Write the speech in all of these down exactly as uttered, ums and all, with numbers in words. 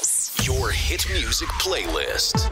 House, your hit music playlist.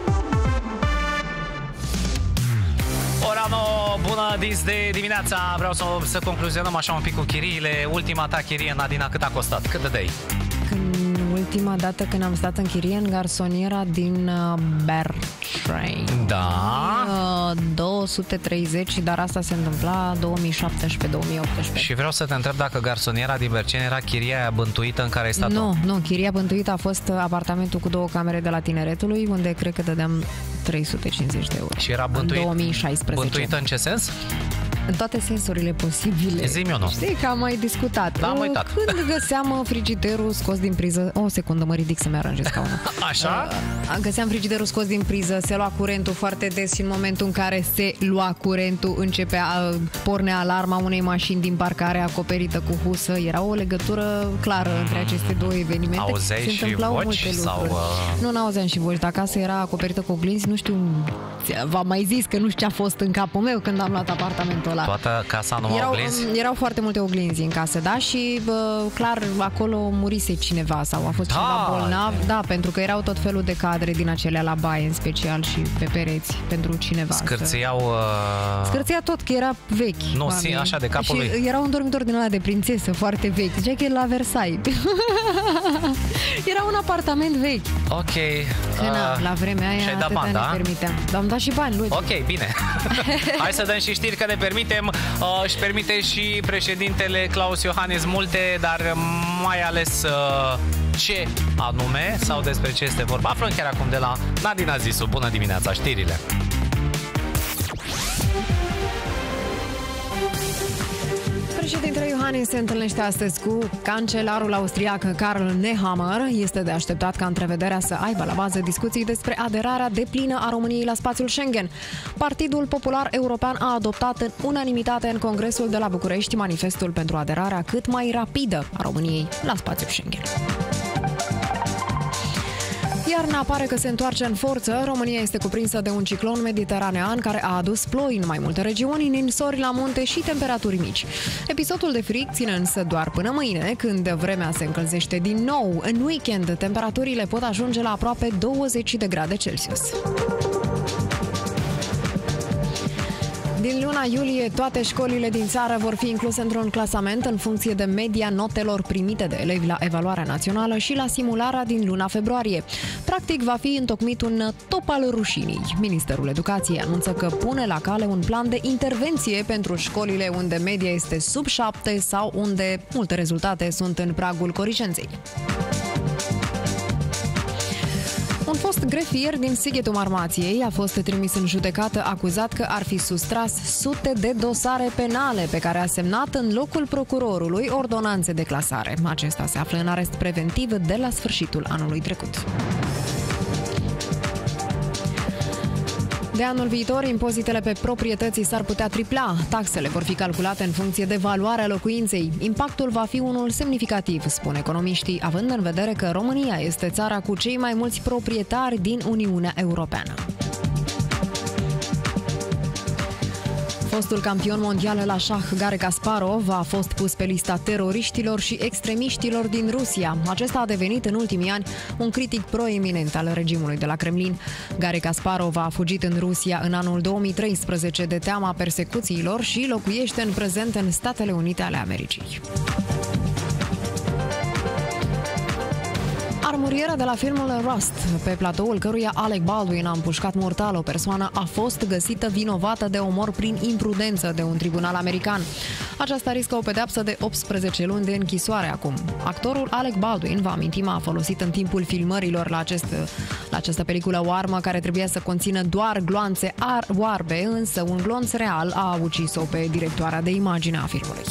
Ora nouă, bună dis de dimineața. Vreau să, să concluzionăm așa un pic cu chiriile. Ultima ta chirie, Nadina, cât a costat? Cât dădeai? Când, ultima dată când am stat în chirie în garsoniera din uh, Bertrain. Da. Uh, două sute treizeci, dar asta se întâmpla două mii șaptesprezece două mii optsprezece. Și vreau să te întreb dacă garsoniera din Berceni era chiria aia bântuită în care ai stat. Nu, nu, chiria bântuită a fost apartamentul cu două camere de la Tineretului, unde cred că dădeam trei sute cincizeci de euro. Și era bântuit, în două mii șaisprezece. Bântuită în ce sens? În toate sensurile posibile. Zi-mi eu. Știi că am mai discutat. Da, am uitat. Când găseam frigiderul scos din priză... O secundă, mă ridic să-mi aranjez scaunul. Așa? Uh, găseam frigiderul scos din priză, se lua curentul foarte des și în momentul în care se lua curentul începea, pornea alarma unei mașini din parcare acoperită cu husă. Era o legătură clară între aceste două evenimente. Auzeai se și întâmplau voci multe sau, lucruri. uh... Nu, n-auzeam și voci. Dacă casa era acoperită cu oglinzi, nu știu... V-am mai zis că nu știu ce a fost în capul meu când am luat apartamentul ăla. Toată casa numai erau, oglinzi? Erau foarte multe oglinzi în casă, da? Și bă, clar, acolo murise cineva sau a fost da, cineva bolnav. Da, pentru că erau tot felul de cadre din acelea la baie, în special și pe pereți, pentru cineva. Scârțiau... Uh... Scârția tot, că era vechi. Nu, si, așa, de capul și lui. Era un dormitor din ăla de prințesă, foarte vechi. Zicea că e la Versailles. Era un apartament vechi. Ok. Că, na, uh... la vremea aia și-ai dat bani, ne da? permiteam. Am dat și bani, logic. Ok, bine. Hai să dăm și știri că ne permitem. Uh, își permite și președintele Klaus Iohannis multe, dar mai ales uh, ce anume sau despre ce este vorba. Aflăm chiar acum de la Nadina Zisu. Bună dimineața, știrile. Președintele Iohannis se întâlnește astăzi cu cancelarul austriac Karl Nehammer. Este de așteptat ca întrevederea să aibă la bază discuții despre aderarea deplină a României la spațiul Schengen. Partidul Popular European a adoptat în unanimitate în Congresul de la București manifestul pentru aderarea cât mai rapidă a României la spațiul Schengen. Iarna pare că se întoarce în forță. România este cuprinsă de un ciclon mediteranean care a adus ploi în mai multe regiuni, ninsori la munte și temperaturi mici. Episodul de frig ține însă doar până mâine, când vremea se încălzește din nou. În weekend, temperaturile pot ajunge la aproape douăzeci de grade Celsius. Din luna iulie, toate școlile din țară vor fi incluse într-un clasament în funcție de media notelor primite de elevi la evaluarea națională și la simularea din luna februarie. Practic, va fi întocmit un top al rușinii. Ministerul Educației anunță că pune la cale un plan de intervenție pentru școlile unde media este sub șapte sau unde multe rezultate sunt în pragul corigenței. Un fost grefier din Sighetul Marmației a fost trimis în judecată acuzat că ar fi sustras sute de dosare penale pe care a semnat în locul procurorului ordonanțe de clasare. Acesta se află în arest preventiv de la sfârșitul anului trecut. De anul viitor, impozitele pe proprietății s-ar putea tripla. Taxele vor fi calculate în funcție de valoarea locuinței. Impactul va fi unul semnificativ, spun economiștii, având în vedere că România este țara cu cei mai mulți proprietari din Uniunea Europeană. Fostul campion mondial la șah Garry Kasparov a fost pus pe lista teroriștilor și extremiștilor din Rusia. Acesta a devenit în ultimii ani un critic proeminent al regimului de la Kremlin. Garry Kasparov a fugit în Rusia în anul două mii treisprezece de teama persecuțiilor și locuiește în prezent în Statele Unite ale Americii. Armuriera de la filmul Rust, pe platoul căruia Alec Baldwin a împușcat mortal o persoană, a fost găsită vinovată de omor prin imprudență de un tribunal american. Aceasta riscă o pedeapsă de optsprezece luni de închisoare acum. Actorul Alec Baldwin, vă amintim, a folosit în timpul filmărilor la, acest, la această peliculă o armă care trebuia să conțină doar gloanțe oarbe, însă un glonț real a ucis-o pe directoarea de imagine a filmului.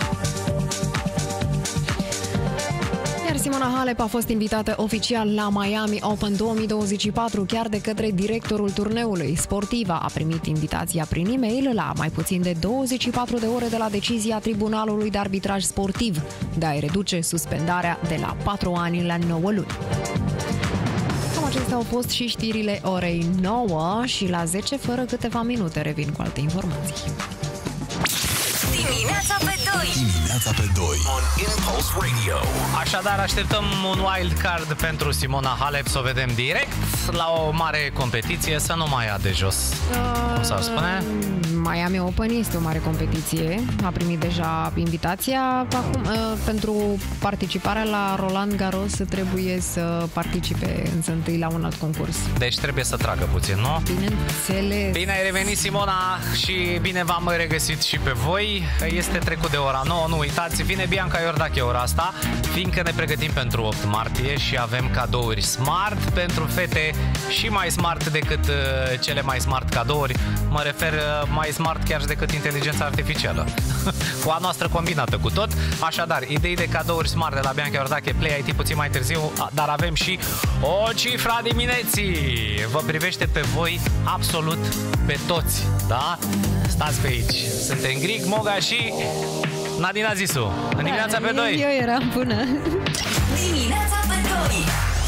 Simona Halep a fost invitată oficial la Miami Open două mii douăzeci și patru chiar de către directorul turneului. Sportiva a primit invitația prin e-mail la mai puțin de douăzeci și patru de ore de la decizia Tribunalului de Arbitraj Sportiv de a-i reduce suspendarea de la patru ani la nouă luni. Cam acestea au fost și știrile orei nouă și la zece fără câteva minute revin cu alte informații. Dimineața pe doi. Dimineața pe doi on Impulse Radio. Așadar, așteptăm un wild card pentru Simona Halep, să o vedem direct la o mare competiție, să nu mai ia de jos. Uh, Cum s-ar spune? Miami Open este o mare competiție. A primit deja invitația. Acum, uh, pentru participarea la Roland Garros trebuie să participe însă întâi la un alt concurs. Deci trebuie să tragă puțin, nu? Bineînțeles. Bine ai revenit, Simona, și bine v-am regăsit și pe voi. Este trecut de ora nouă, nu uitați, vine Bianca Iordache ora asta, fiindcă ne pregătim pentru opt martie și avem cadouri smart pentru fete și mai smart decât uh, cele mai smart cadouri. Mă refer uh, mai smart chiar și decât inteligența artificială. Cu a noastră combinată cu tot. Așadar, idei de cadouri smart de la Bianca Iordache, Play I T puțin mai târziu, dar avem și o cifra dimineții. Vă privește pe voi absolut pe toți, da? Stați pe aici. Suntem Grig, Moga și Nadina Zisu. În dimineața pe doi. Eu, eu eram bună. Dimineața pe doi.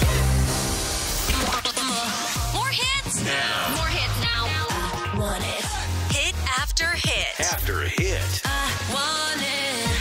More hits. More hits now. Want it. Hit after hit. After hit. I want it.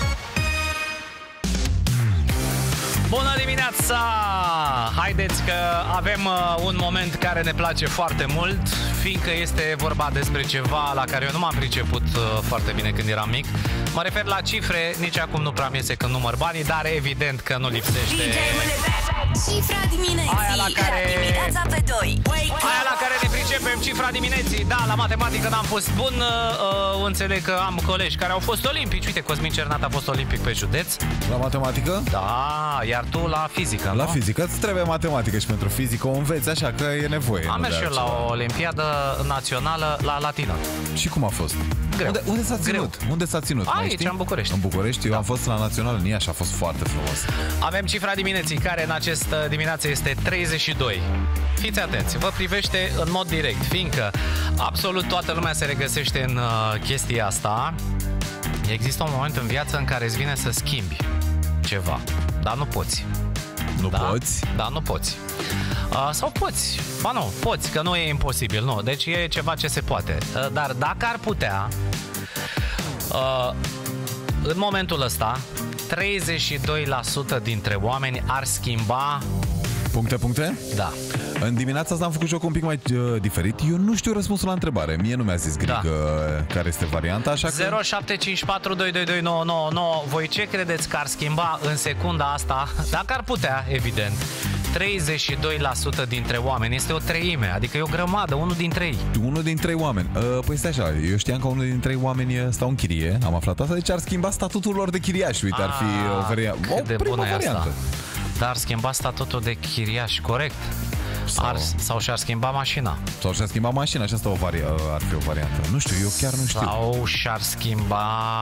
Bună dimineața! Haideți că avem uh, un moment care ne place foarte mult, fiindcă este vorba despre ceva la care eu nu m-am priceput uh, foarte bine când eram mic. Mă refer la cifre, nici acum nu prea iese când număr banii, dar evident că nu lipsește Cifra dimineții. aia la care... Dimineața pe doi. Aia la care ne pricepem, cifra dimineții. Da, la matematică n-am fost bun. uh, Înțeleg că am colegi care au fost olimpici. Uite, Cosmin Cernat a fost olimpic pe județ. La matematică? Da, iar tu la fizică, La nu? fizică, îți trebuie matematică și pentru fizică o înveți, așa că e nevoie. Am mers și eu la o olimpiadă națională la latină. Și cum a fost? Greu. Unde, unde s-a ținut? Greu. Unde s-a ținut? Mai Aici, știi? în București. În București? Eu Da. am fost la Național în Iași, a fost foarte frumos. Avem cifra dimineții, care în această dimineață este treizeci și doi. Fiți atenți, vă privește în mod direct, fiindcă absolut toată lumea se regăsește în uh, chestia asta. Există un moment în viață în care îți vine să schimbi ceva, dar nu poți. Nu Da? poți? Da, nu poți. Uh, sau poți. Ba nu, poți, că nu e imposibil, nu. Deci e ceva ce se poate. Uh, dar dacă ar putea, uh, în momentul ăsta, treizeci și doi la sută dintre oameni ar schimba... Puncte, puncte? Da. În dimineața asta am făcut jocul un pic mai uh, diferit. Eu nu știu răspunsul la întrebare. Mie nu mi-a zis Grig Da. uh, care este varianta, așa că... zero șapte cinci patru doi doi doi nouă nouă nouă. Voi ce credeți că ar schimba în secunda asta? Dacă ar putea, evident. treizeci și doi la sută dintre oameni. Este o treime, adică e o grămadă, unul din trei. Unul din trei oameni. Uh, păi stai așa, eu știam că unul din trei oameni stau în chirie. Am aflat asta, deci ar schimba statutul lor de chiriași. Uite, ar fi o, varia... o Cât de primă bună e variantă. asta. Dar schimba statutul de chiriaș, corect. Sau- Ar, sau și-ar schimba mașina. Sau și-ar schimba mașina, aceasta o vari... ar fi o variantă. Nu știu, eu chiar nu știu. Sau și-ar schimba...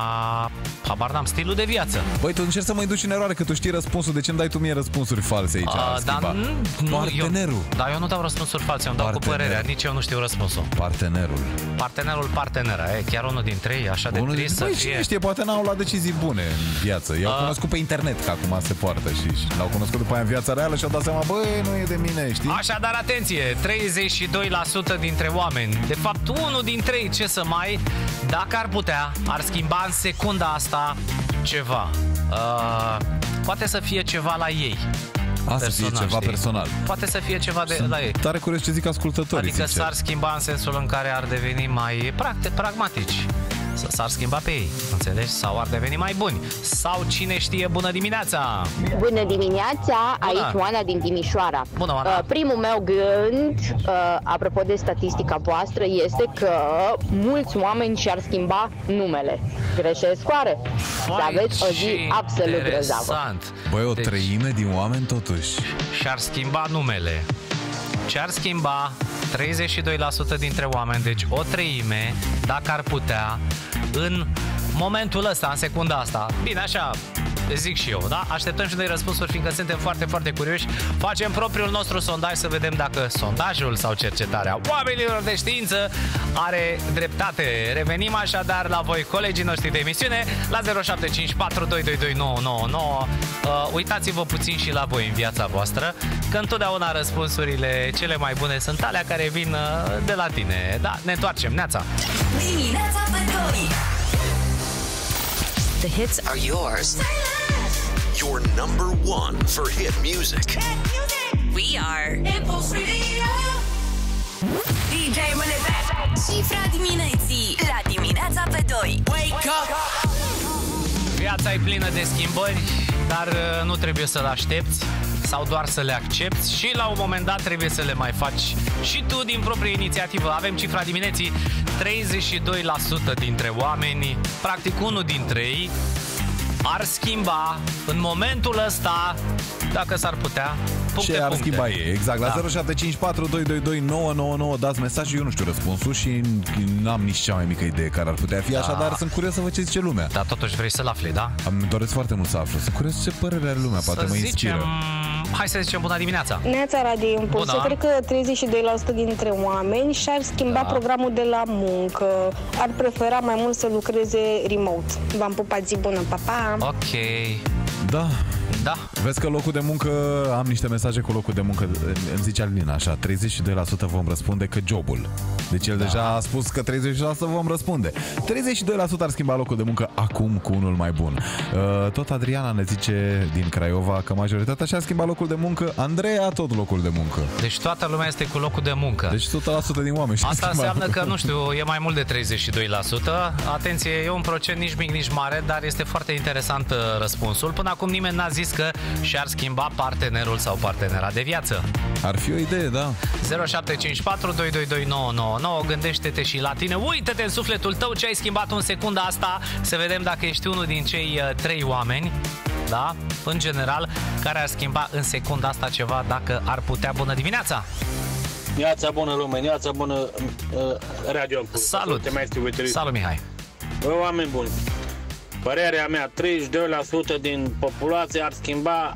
Habar n-am, stilul de viață. Băi, tu încerci să mă induci în eroare, că tu știi răspunsul. De ce îmi dai tu mie răspunsuri false aici? A, Ar schimba. dar nu, nu, Partenerul. Eu, dar eu nu dau răspunsuri false, eu îmi dau cu Partener. părerea. Nici eu nu știu răspunsul. Partenerul. Partenerul, partenera, e chiar unul din trei, așa de Unul trist din... să Băi, fie. cine știe, poate n-au luat decizii bune în viață. I-au A. cunoscut pe internet, că acum se poartă și, și l-au cunoscut după aia în viața reală și au dat seama, băi, nu e de mine, știi? Așadar, atenție, treizeci și doi la sută dintre oameni, de fapt unul din trei, ce să mai, dacă ar putea, ar schimba în secunda asta ceva. Uh, poate să fie ceva la ei. Asta fie ceva știi? personal. Poate să fie ceva de la ei. Tare curios ce zic ascultătorii, Adică sincer. s-ar schimba în sensul în care ar deveni mai practic, pragmatici. S- S-ar schimba pe ei, înțelegi? Sau ar deveni mai buni. Sau cine știe, bună dimineața! Bună dimineața, Bună. aici Oana din Timișoara. Bună, Oana. Uh, primul meu gând, uh, apropo de statistica voastră, este că mulți oameni și-ar schimba numele. Greșesc oare? Să aveți o zi absolut grozavă. interesant. Băi, o Deci, treime din oameni totuși. și-ar schimba numele. Ce-ar schimba treizeci și doi la sută dintre oameni, deci o treime, dacă ar putea, în momentul ăsta, în secunda asta. Bine, așa zic și eu, da? Așteptăm și noi răspunsuri, fiindcă suntem foarte, foarte curioși. Facem propriul nostru sondaj să vedem dacă sondajul sau cercetarea oamenilor de știință are dreptate. Revenim așadar la voi, colegii noștri de emisiune, la zero șapte cinci patru doi doi doi nouă nouă nouă. Uh, uitați-vă puțin și la voi în viața voastră, că întotdeauna răspunsurile cele mai bune sunt alea care vin uh, de la tine. Da, ne întoarcem, neața! Dimineața pe doi. The hits are yours. Your number one for hit music. We are Impulse Radio. D J Moneyback. Cifra dimineții la dimineața pe doi. Wake up! Viața e plină de schimbări, dar nu trebuie să le aștepți sau doar să le accepti și la un moment dat trebuie să le mai faci și tu din proprie inițiativă. Avem cifra dimineții, treizeci și doi la sută dintre oameni, practic unul dintre ei, ar schimba în momentul ăsta, dacă s-ar putea, puncte, ce ar puncte. schimba ei, exact. La Da. zero șapte cinci patru doi doi doi nouă nouă nouă dați mesaj și eu nu știu răspunsul și n-am nici cea mai mică idee care ar putea fi, Da. așadar sunt curios să văd ce zice lumea. Dar totuși vrei să-l afli, da? Îmi doresc foarte mult să aflu. Sunt curios ce părere are lumea, poate Să mă inspiră. zicem, hai să zicem bună dimineața. Neața Radio Impuls, Bună. eu cred că treizeci și doi la sută dintre oameni și-ar schimba Da. programul de la muncă. Ar prefera mai mult să lucreze remote. V-am pupat, zi bună, pa, pa! Ok, Da. da. Vezi că locul de muncă, am niște mesaje cu locul de muncă, îmi zice Alina așa, treizeci și doi la sută vom răspunde că jobul. Deci el da. deja a spus că treizeci și doi la sută vom răspunde. treizeci și doi la sută ar schimba locul de muncă acum cu unul mai bun. Uh, tot Adriana ne zice din Craiova că majoritatea și-ar schimba locul de muncă. Andreea tot locul de muncă. Deci toată lumea este cu locul de muncă. Deci o sută la sută din oameni și-ar Asta schimba înseamnă locul. că, nu știu, e mai mult de treizeci și doi la sută. Atenție, e un procent nici mic, nici mare, dar este foarte interesant uh, răspunsul. Până acum nimeni n-a zis că și-ar schimba partenerul sau partenera de viață. Ar fi o idee, da. zero șapte cinci patru doi doi doi nouă nouă nouă. Gândește-te și la tine. Uită-te în sufletul tău ce ai schimbat în secunda asta. Să vedem dacă ești unul din cei uh, trei oameni, da, în general, care ar schimba în secunda asta ceva dacă ar putea. Bună dimineața! Neața bună lume, neața bună uh, Radio Impuls. Salut! Te mai știu, Salut, Mihai! Bă, oameni buni, părerea mea, treizeci și doi la sută din populație ar schimba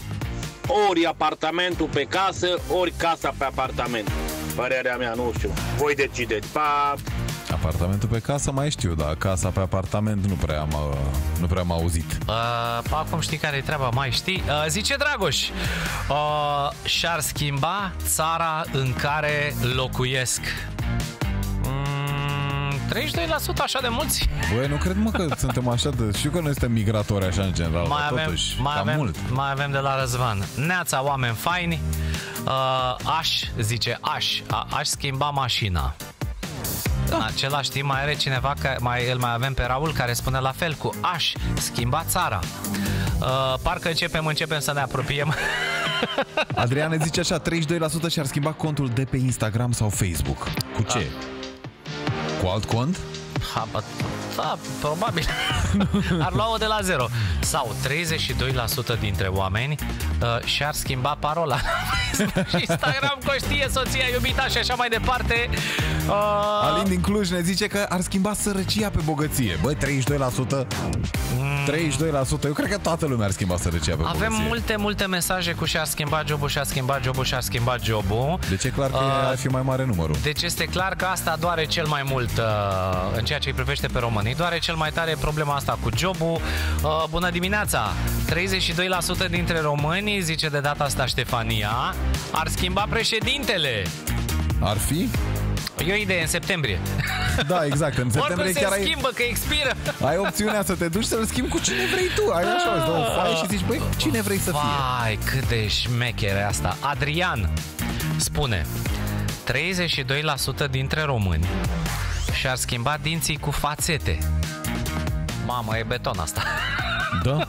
ori apartamentul pe casă, ori casa pe apartament. Părerea mea, nu știu. Voi decideți. Pa! Apartamentul pe casă mai știu, dar casa pe apartament nu prea am, uh, nu prea am auzit. Uh, acum știi care e treaba, mai știi? Uh, zice Dragoș, uh, și-ar schimba țara în care locuiesc. Mm, treizeci și doi la sută, așa de mulți? Băi, nu cred, mă, că suntem așa de... Știu că noi suntem migratori așa în general, Mai dar avem, totuși, mai, cam avem, mult. mai avem de la Răzvan. Neața, oameni faini. Uh, aș, zice, aș, a, aș schimba mașina. În același timp mai are cineva, mai, îl mai avem pe Raul, care spune la fel, cu aș schimba țara. Uh, parcă începem, începem să ne apropiem. Adrian ne zice așa, treizeci și doi la sută și-ar schimba contul de pe Instagram sau Facebook. Cu ce? Cu alt cont? Ha, bă, da, probabil. Ar lua-o de la zero. Sau treizeci și doi la sută dintre oameni uh, și-ar schimba parola. Instagram, coștie, soția, iubita și așa mai departe. uh... Alin din Cluj ne zice că ar schimba sărăcia pe bogăție. Băi, treizeci și doi la sută? treizeci și doi la sută. Eu cred că toată lumea ar schimba sărăcia pe Avem bogăție. multe, multe mesaje cu și-ar schimba jobul, și-ar schimba jobul, și-ar schimba jobul. Deci e clar că Uh, ar fi mai mare numărul. Deci este clar că asta doare cel mai mult uh, în ceea ce îi privește pe românii. Doare cel mai tare problema asta cu jobul. Uh, bună dimineața! treizeci și doi la sută dintre români, zice de data asta Ștefania, ar schimba președintele. Ar fi? E o idee, în septembrie. Da, exact. În septembrie Oricum chiar se ai, schimbă, că expiră. ai opțiunea să te duci să-l schimbi cu cine vrei tu. Ai așa, îți dau o foaie și zici, băi, cine vrei să fie? Vai, cât de șmechere asta. Adrian spune, treizeci și doi la sută dintre români și-ar schimba dinții cu fațete. Mamă, e beton asta. Da.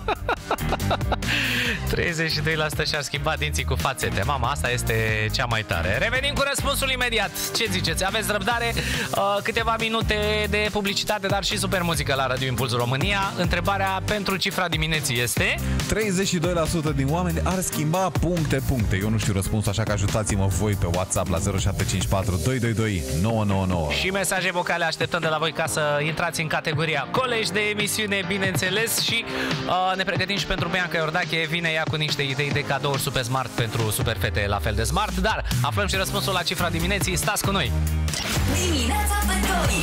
treizeci și doi la sută și-ar schimba dinții cu fațete. Mama, asta este cea mai tare. Revenim cu răspunsul imediat. Ce ziceți? Aveți răbdare? Uh, câteva minute de publicitate, dar și super muzică la Radio Impuls România. Întrebarea pentru cifra dimineții este... treizeci și doi la sută din oameni ar schimba puncte, puncte. Eu nu știu răspunsul, așa că ajutați-mă voi pe WhatsApp la zero șapte cinci patru doi doi doi nouă nouă nouă. Și mesaje vocale așteptăm de la voi ca să intrați în categoria colegi de emisiune, bineînțeles, și uh, ne pregătim și pentru Bianca Iordache. Vine ea cu niște idei de cadouri super smart pentru super fete la fel de smart, dar aflăm și răspunsul la cifra dimineții. Stați cu noi! Dimineața pe doi.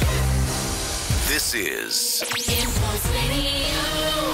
This is Impulse Radio.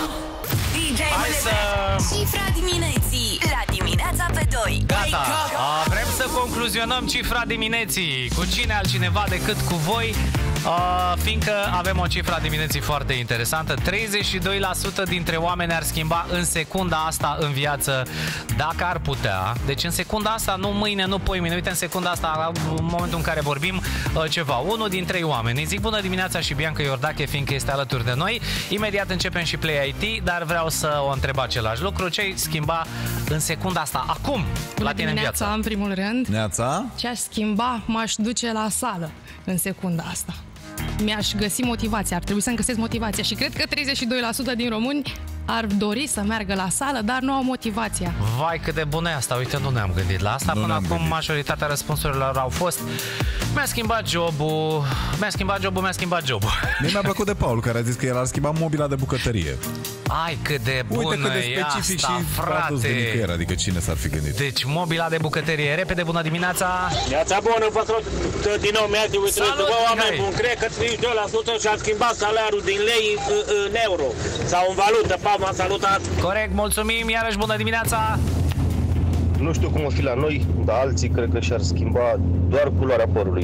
D J Hai să... Cifra dimineții la dimineața pe doi. Gata! A, vrem să concluzionăm cifra dimineții. Cu cine altcineva decât cu voi? Uh, fiindcă avem o cifră a dimineții foarte interesantă. treizeci și doi la sută dintre oameni ar schimba în secunda asta în viață dacă ar putea. Deci în secunda asta, nu mâine, nu poimine. Uite, în secunda asta, în momentul în care vorbim, uh, ceva. Unul din trei oameni. Îi zic bună dimineața și Bianca Iordache, fiindcă este alături de noi. Imediat începem și Play I T, dar vreau să o întreb același lucru. Ce-ai schimba în secunda asta, acum, la tine în viață? În primul rând. Neața. Ce aș schimba, m-aș duce la sală în secunda asta. Mi-aș găsi motivația, ar trebui să-mi găsesc motivația și cred că treizeci și doi la sută din români ar dori să meargă la sală, dar nu au motivația. Vai, cât de bună e asta, uite, nu ne-am gândit la asta. Nu Până acum gândit. majoritatea răspunsurilor au fost: mi-a schimbat jobul, mi-a schimbat jobul, mi-a schimbat jobul. Mie mi-a plăcut de Paul, care a zis că el ar schimba mobila de bucătărie. Ai, cât de bună Uite cât de e specific asta, și a dus de frate. nicăieri, adică cine s-ar fi gândit? Deci, mobila de bucătărie. Repede, bună dimineața! Viața bună, vă salut din nou, mi-ați uite, Salut, vă oameni Mihai. buni, cred că treizeci și doi la sută și-a schimbat salariul din lei în, în euro sau în valută. Pa, m-a salutat! Corect, mulțumim, iarăși bună dimineața! Nu știu cum o fi la noi, dar alții cred că și-ar schimba doar culoarea părului.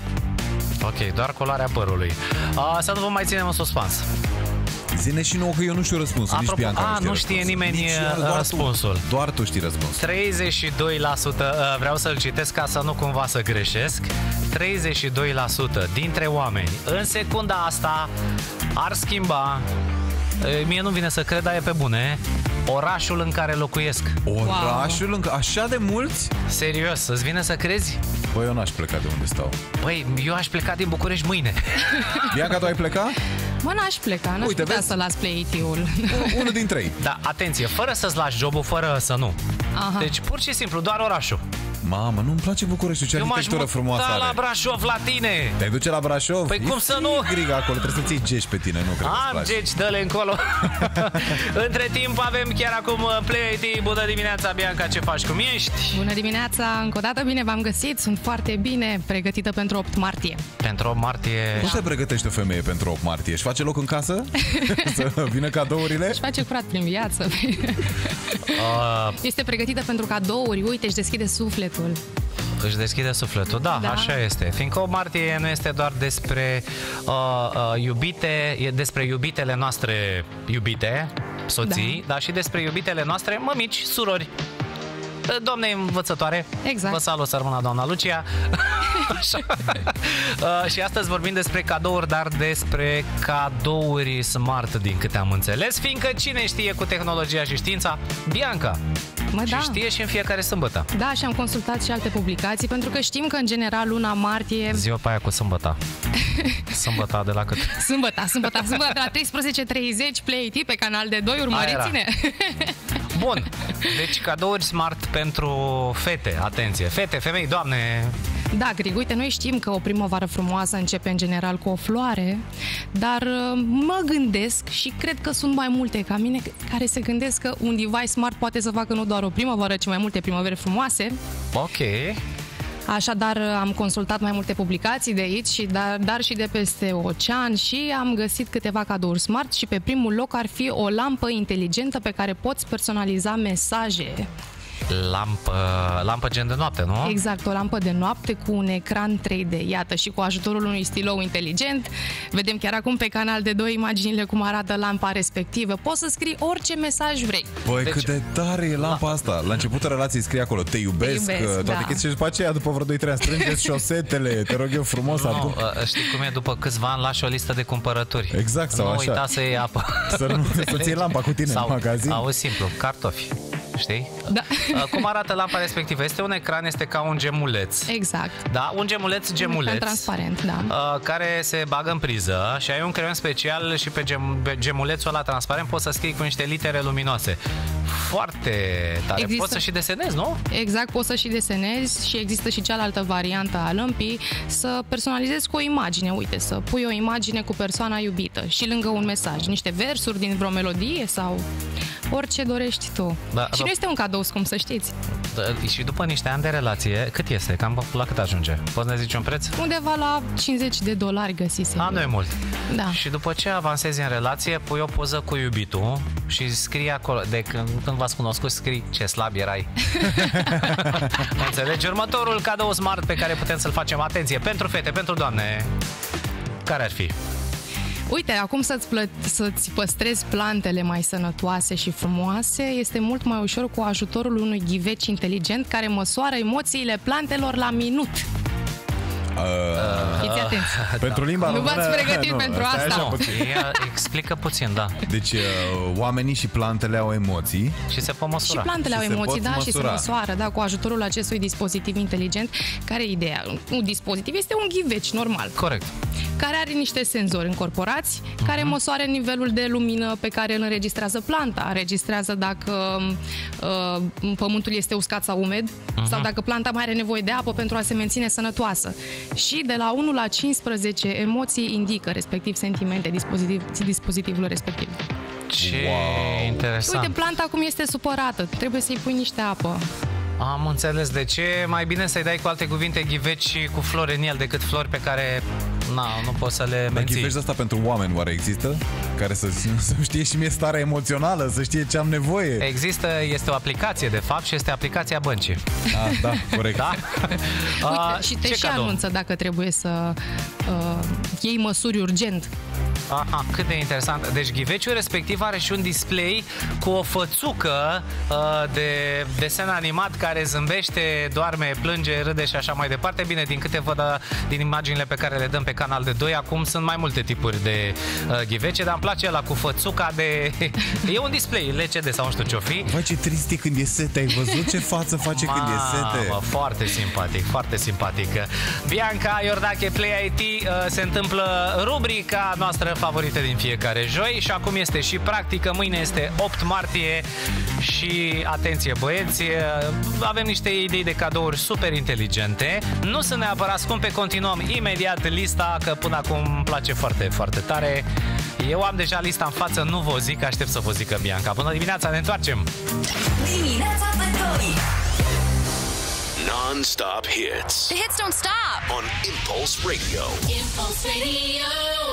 Ok, doar culoarea părului. A, să nu vă mai ținem în suspans. Zine și nouă că eu nu știu răspunsul, nici Apropo, Bianca a, nu știe nu știe răspunsul. nimeni, Nici uh, eu, doar răspunsul. Tu, doar tu știi răspunsul. treizeci și doi la sută, uh, vreau să-l citesc ca să nu cumva să greșesc. treizeci și doi la sută dintre oameni în secunda asta ar schimba, uh, mie nu vine să cred, dar e pe bune, orașul în care locuiesc. Orașul încă așa de mulți? Serios, îți vine să crezi? Băi, eu n-aș pleca de unde stau. Băi, eu aș pleca din București mâine. Bianca, tu ai pleca? Mă, n-aș pleca, n-aș Uite, putea vezi? să las Play I T-ul. Unul din trei. Da, atenție, fără să-ți lași jobul, fără să nu. Aha. Deci, pur și simplu, doar orașul. Mamă, nu-mi place București, ce Eu m-aș arhitectură muta frumoasă la are. Brașov la tine. Te duce la Brașov? Păi E cum să nu? frig acolo, trebuie să-ți iei gești pe tine, nu cred că-ți Am place. geci, dă-le încolo. Între timp avem chiar acum Play I T. Bună dimineața, Bianca, ce faci, cum ești? Bună dimineața, încă o dată bine v-am găsit, sunt foarte bine pregătită pentru opt martie. Pentru opt martie... Cum se pregătește o femeie pentru opt martie? Își face loc în casă? Să vină cadourile? Își face curat prin viață. Uh, Este pregătită pentru cadouri, uite, își deschide sufletul. își deschide sufletul, da, Da. așa este. Fiindcă opt martie nu este doar despre uh, uh, iubite, e despre iubitele noastre iubite, soții, da. Dar și despre iubitele noastre mămici, surori. Doamne învățătoare, Exact. vă salut, să rămână doamna Lucia. Așa. Uh, și astăzi vorbim despre cadouri, dar despre cadouri smart, din câte am înțeles, fiindcă cine știe cu tehnologia și știința? Bianca. Mă, Și da. știe și în fiecare sâmbătă. Da, și am consultat și alte publicații, pentru că știm că, în general, luna martie... Ziua pe aia cu sâmbăta. Sâmbăta de la cât? Sâmbăta, sâmbăta, sâmbăta de la treisprezece treizeci, Play I T pe canal de doi, urmăriți-ne! Bun, deci cadouri smart pentru fete, atenție, fete, femei, doamne. Da, Grig, uite, noi știm că o primăvară frumoasă începe în general cu o floare, dar uh, mă gândesc și cred că sunt mai multe ca mine care se gândesc că un device smart poate să facă nu doar o primăvară, ci mai multe primăveri frumoase. Ok. Așadar, am consultat mai multe publicații de aici, și dar, dar și de peste ocean, și am găsit câteva cadouri smart și pe primul loc ar fi o lampă inteligentă pe care poți personaliza mesaje. Lampă, lampă gen de noapte, nu? Exact, o lampă de noapte cu un ecran trei D. Iată, și cu ajutorul unui stilou inteligent, vedem chiar acum pe canal de doi imaginile cum arată lampa respectivă. Poți să scrii orice mesaj vrei. Băi, Deci- cât de tare e lampa asta. La începutul relației scrie acolo: te iubesc, Te iubesc, toate da. chestii, și după aceea, după vreo doi trei ani, strângeți șosetele, te rog eu frumos, Nu, adu- uh, știi cum e? După câțiva ani lași o listă de cumpărături. Exact, sau nu așa. uita să iei apă. Să nu- să-ți iei lampa cu tine sau, în magazin. Auzi, simplu, cartofi. Știi? Da. Uh, Cum arată lampa respectivă? Este un ecran, este ca un gemuleț. Exact. Da, un gemuleț, Un gemuleț. ecran transparent, da. uh, care se bagă în priză și ai un creion special și pe, gem, pe gemulețul ăla transparent poți să scrii cu niște litere luminoase. Foarte tare. Există- Poți să și desenezi, nu? Exact, poți să și desenezi, și există și cealaltă variantă a lămpii, să personalizezi cu o imagine. Uite, să pui o imagine cu persoana iubită și lângă un mesaj, niște versuri din vreo melodie sau orice dorești tu. Da, și da. nu este un cadou scump, să știți. Da, și după niște ani de relație, cât este? Cam la cât ajunge? Poți ne zici un preț? Undeva la cincizeci de dolari găsisem. A, nu e mult. Da. Și după ce avansezi în relație, pui o poză cu iubitul și scrii acolo, de când, când v-ați cunoscut, scrii ce slab erai. Înțelegi? Următorul cadou smart pe care putem să-l facem, atenție, pentru fete, pentru doamne. care ar fi? Uite, acum să-ți, plă- să-ți păstrezi plantele mai sănătoase și frumoase este mult mai ușor cu ajutorul unui ghiveci inteligent care măsoară emoțiile plantelor la minut. Uh, Fiți atenți. Pentru limba Nu v-ați pregătit pentru asta. Ia, explică puțin, da. Deci uh, oamenii și plantele au emoții. Și se pot măsura. Și plantele Și au se emoții, pot da, și se măsura. măsoară, da, cu ajutorul acestui dispozitiv inteligent. Care e ideea? Un dispozitiv este un ghiveci normal. Corect. Care are niște senzori încorporați, uh-huh. care măsoară nivelul de lumină pe care îl înregistrează planta. Înregistrează dacă uh, pământul este uscat sau umed, uh-huh. sau dacă planta mai are nevoie de apă pentru a se menține sănătoasă. Și de la unu la cincisprezece emoții indică, respectiv sentimente, dispozitiv, dispozitivul respectiv. Ce wow. interesant. Uite, planta acum este supărată, trebuie să-i pui niște apă. Am înțeles de ce. Mai bine să-i dai, cu alte cuvinte, ghiveci cu flori în el decât flori pe care na, nu poți să le menții. Ghiveci de asta pentru oameni oare există? Care să, să știe și mie starea emoțională, să știe ce am nevoie. Există, este o aplicație de fapt și este aplicația băncii. Ah, da, corect. Da? Uite, și te ce și cadou? anunță dacă trebuie să uh, iei măsuri urgent. Aha, cât de interesant. Deci ghiveciul respectiv are și un display cu o fățucă uh, de desen animat care zâmbește, doarme, plânge, râde și așa mai departe. Bine, din câte văd din imaginile pe care le dăm pe canal de doi, acum sunt mai multe tipuri de uh, ghivece, dar îmi place ăla cu fățuca de... E un display L C D sau nu știu ce-o fi. Vai, ce trist e când e sete. Ai văzut ce față face când e sete? Mamă, foarte simpatic, foarte simpatic. Bianca Iordache, Play I T, uh, se întâmplă rubrica noastră favorită din fiecare joi și acum este și practică. Mâine este opt martie și atenție băieți, avem niște idei de cadouri super inteligente. Nu sunt neapărat scumpe, continuăm imediat lista, că până acum îmi place foarte, foarte tare. Eu am deja lista în față, nu vă zic, aștept să vă zică Bianca. Până dimineața, ne întoarcem! Dimineața pe doi. Non-stop hits. The hits don't stop. On Impulse Radio. Impulse Radio.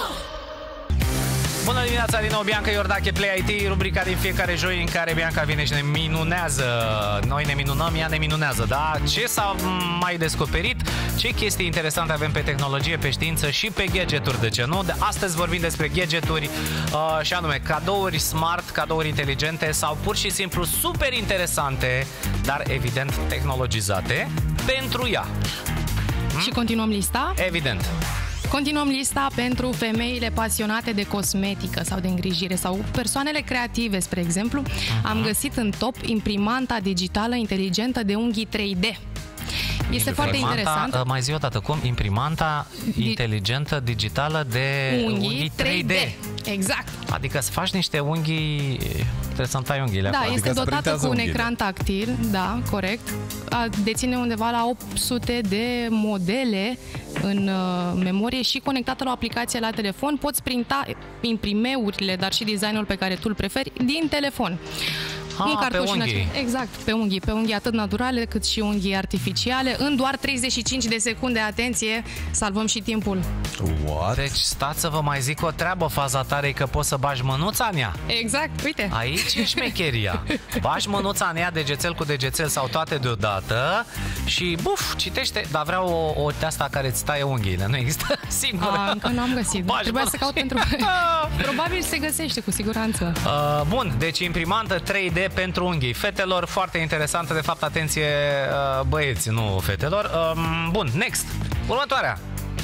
Bună dimineața din nou, Bianca Iordache, Play I T, rubrica din fiecare joi în care Bianca vine și ne minunează. Noi ne minunăm, ea ne minunează, da? Ce s-a mai descoperit? Ce chestii interesante avem pe tehnologie, pe știință și pe gadgeturi, de ce nu? De astăzi vorbim despre gadgeturi uh, și anume cadouri smart, cadouri inteligente sau pur și simplu super interesante, dar evident tehnologizate pentru ea. Hmm? Și continuăm lista? Evident. Continuăm lista pentru femeile pasionate de cosmetică sau de îngrijire sau persoanele creative, spre exemplu. Uh-huh. Am găsit în top imprimanta digitală inteligentă de unghii trei D. Este foarte interesant. Mai zi o dată, cum? Imprimanta inteligentă digitală de unghii, unghii trei D. Exact. Adică să faci niște unghii, trebuie să-mi tai unghiile. Da, acolo. este adică dotată cu un unghiile. ecran tactil, da, corect. Deține undeva la opt sute de modele în uh, memorie și conectată la o aplicație la telefon. Poți printa imprimeurile, dar și designul pe care tu îl preferi din telefon. Ah, un cartuș pe unghii. În exact, pe unghii, pe unghii atât naturale cât și unghii artificiale. În doar treizeci și cinci de secunde, atenție, salvăm și timpul. What? Deci stați să vă mai zic o treabă, faza tare e că poți să bagi mânuța în ea. Exact, uite. Aici e șmecheria. Bagi mânuța în ea, degețel cu degețel sau toate deodată și buf, citește, dar vreau o, o de asta care îți taie unghiile, nu există singură. A, încă nu am găsit, Bagi trebuia mânuța. să caut pentru... Probabil se găsește, cu siguranță. Uh, bun, deci imprimantă trei D pentru unghii. Fetelor, foarte interesantă, de fapt, atenție, uh, băieți, nu fetelor. Uh, bun, next. Următoarea.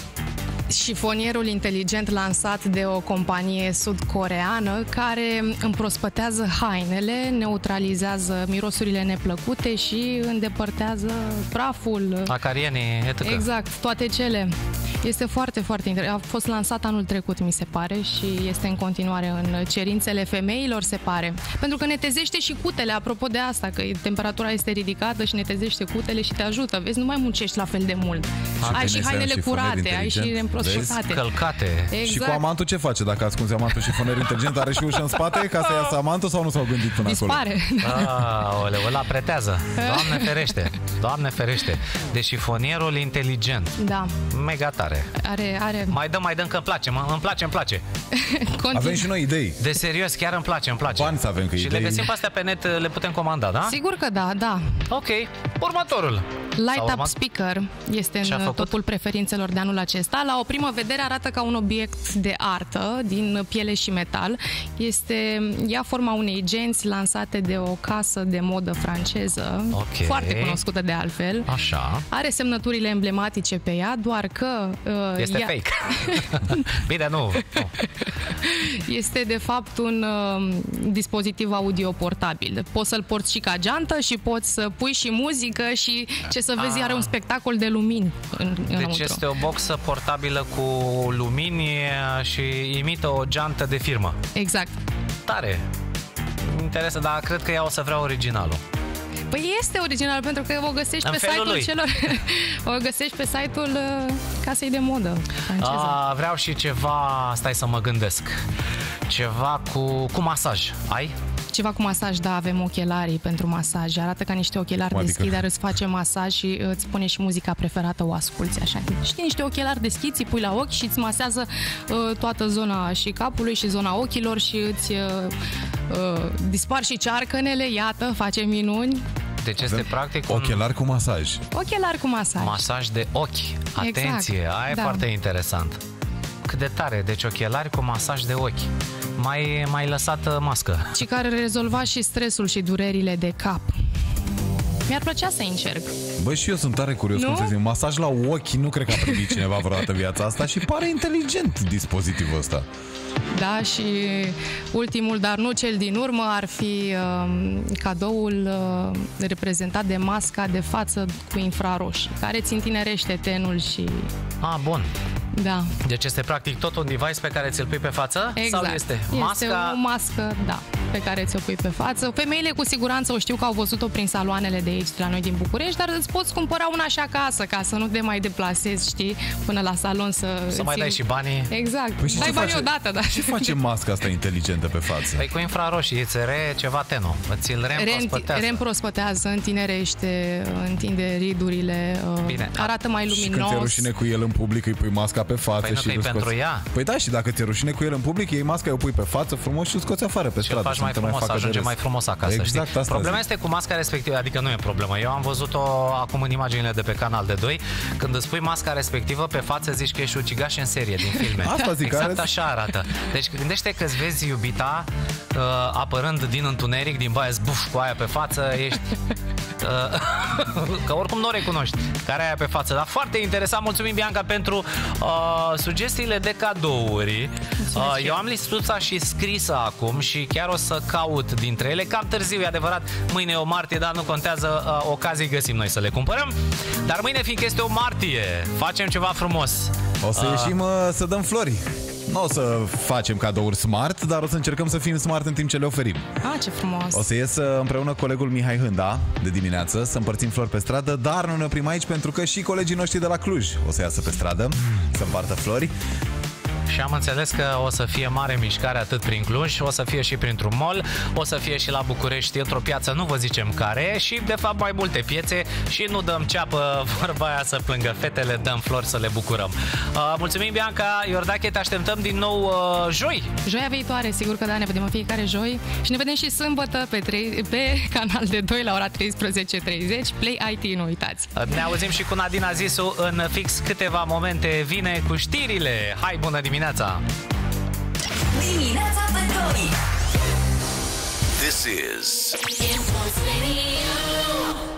Șifonierul inteligent lansat de o companie sud-coreeană care împrospătează hainele, neutralizează mirosurile neplăcute și îndepărtează praful. Acarienii, et cetera. Exact, toate cele. Este foarte, foarte interesant. A fost lansat anul trecut, mi se pare, și este în continuare în cerințele femeilor, se pare. Pentru că netezește și cutele, apropo de asta, că temperatura este ridicată și netezește cutele și te ajută. Vezi, nu mai muncești la fel de mult. A, ai și hainele curate, ai și împrospătate. Călcate. Exact. Și cu amantul ce face dacă ascunzi amantul șifonier inteligent? Are și ușă în spate ca să iasă amantul sau nu s-au gândit până Dispare. acolo? Aoleu, ăla pretează. Doamne ferește. Doamne ferește. Deci șifonierul inteligent. Da. Mega tare. Are, are... Mai dăm, mai dăm, că îmi place, mă, îmi place, îmi place. Avem și noi idei. De serios, chiar îmi place, îmi place. Bani să avem, că și idei... le găsim pe astea pe net, le putem comanda, da? Sigur că da, da. Ok. Următorul. Light S-a Up urmat? Speaker este Ce-a în făcut? topul preferințelor de anul acesta. La o primă vedere arată ca un obiect de artă din piele și metal. Este, ia forma unei genți lansate de o casă de modă franceză, Ok. foarte cunoscută de altfel. Așa. Are semnăturile emblematice pe ea, doar că... Uh, Este ea... fake. Bine, nu. nu. Este de fapt un uh, dispozitiv audio portabil. Poți să-l porți și ca geantă și poți să pui și muzică și ce să vezi, Ah. are un spectacol de lumini în, Deci înăuntru. este o boxă portabilă cu lumini și imită o geantă de firmă. Exact. Tare. Interesă, dar cred că ea o să vrea originalul. Păi este original pentru că o găsești În pe felul site-ul lui. celor o găsești pe site-ul uh, casei de modă franceză. A, vreau și ceva, stai să mă gândesc. Ceva cu, cu masaj. Ai? Ceva cu masaj, da, avem ochelarii pentru masaj. Arată ca niște ochelari Adică? deschiși, dar îți face masaj și îți pune și muzica preferată, o asculți așa. Știi, niște ochelari deschiși, îi pui la ochi și îți masează uh, toată zona și capului și zona ochilor și îți uh, uh, dispar și cearcănele, iată, face minuni. Deci este Avem practic un Ochelari cu masaj. Ochelari cu masaj. masaj de ochi. Atenție, Exact, aia e da. foarte interesant. Cât de tare, deci ochelari cu masaj de ochi. Mai, mai lăsat mască. Și care rezolva și stresul și durerile de cap. Mi-ar plăcea să încerc. Bă, și eu sunt tare curios Nu? cum se zice. Masaj la ochi, nu cred că a primit cineva vreodată viața asta și pare inteligent dispozitivul ăsta. Da, și ultimul, dar nu cel din urmă, ar fi uh, cadoul uh, reprezentat de masca de față cu infraroșii, care ți întinerește tenul și... Ah, bun. Da, Deci este practic tot un device pe care ți-l pui pe față? exact. Sau este Este masca? o mască, da, pe care ți-o pui pe față. Femeile cu siguranță o știu că au văzut-o prin saloanele de aici, de la noi din București, dar îți poți cumpăra una și acasă, ca să nu te mai deplasezi, știi, până la salon să... Să mai îți- dai și banii? Exact. Păi și Dai ce banii face- odată, da. Ce face masca asta inteligentă pe față? Păi cu infraroșii, îți re ceva tenul. Ți-l reîmprospătează. Reîmprospătează, întinerește, întinde ridurile, Bine. arată mai Și când luminos. ți-e rușine cu el în public, îi pui masca pe față Păi nu și că e îl scoți. pentru ea. Păi da, și dacă ți-e rușine cu el în public, iei masca, o pui pe față frumos și îl scoți afară pe Și îl stradă. faci să mai nu te frumos, facă de ajunge râs. mai frumos acasă, Exact, știi? asta Problema zic. este cu masca respectivă, adică nu e problemă. Eu am văzut-o acum în imaginile de pe Canal de doi, când îți pui masca respectivă pe față, zici că ești ucigaș în serie din filme. Asta zic, exact are- așa arată. Deci gândește că îți vezi iubita uh, apărând din întuneric, din baia zbuf, cu aia pe față, ești... Uh, că oricum nu o recunoști care e aia pe față, dar foarte interesant. Mulțumim, Bianca, pentru uh, sugestiile de cadouri. Uh, eu am listuța și scrisă acum și chiar o să caut dintre ele. Cam târziu, e adevărat, mâine e o martie, dar nu contează, uh, ocazii găsim noi să le cumpărăm. Dar mâine, fiindcă este o martie, facem ceva frumos. O să ieșim uh, să dăm flori. Nu o să facem cadouri smart, dar o să încercăm să fim smart în timp ce le oferim. Ah, ce frumos. O să ies uh, împreună cu colegul Mihai Hânda de dimineață să împărțim flori pe stradă, dar nu ne oprim aici pentru că și colegii noștri de la Cluj o să iasă pe stradă să împartă flori. Și am înțeles că o să fie mare mișcare atât prin Cluj, o să fie și printr-un mall, o să fie și la București într-o piață, nu vă zicem care, și de fapt mai multe piețe și nu dăm ceapă, vorba aia să plângă fetele, dăm flori să le bucurăm. Uh, mulțumim, Bianca, Iordache, te așteptăm din nou uh, joi. Joia viitoare, sigur că da, ne vedem în fiecare joi și ne vedem și sâmbătă pe, tre- pe Canal de doi la ora treisprezece treizeci. Play I T, nu uitați. Uh, ne auzim și cu Nadina Zisu în fix câteva momente, vine cu știrile. Hai, bună dimineața! Dimineața pe doi. This is Impulse Radio.